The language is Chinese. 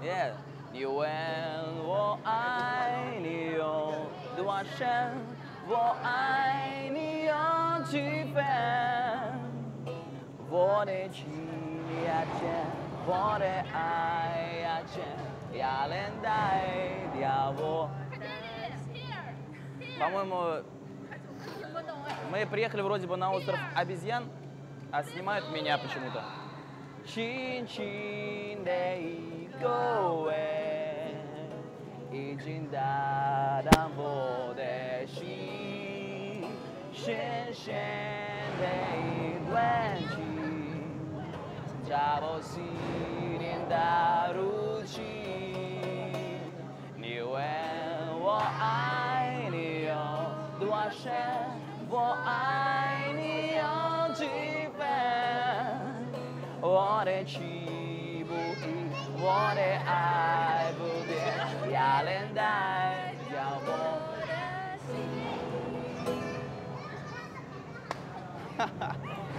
耶！你问我爱你有多深，我爱你有几分？我的情呀钱，我的爱呀钱，压连带掉我。По-моему, мы приехали вроде бы на остров обезьян, а снимают меня почему-то. Чин-чин的一个吻，已经打动我的心，深深的一段情，在我心里打入情。你问我爱你有多深，我爱你有几分？我的情不移，我的爱不变，压连带掉我的心。哈哈。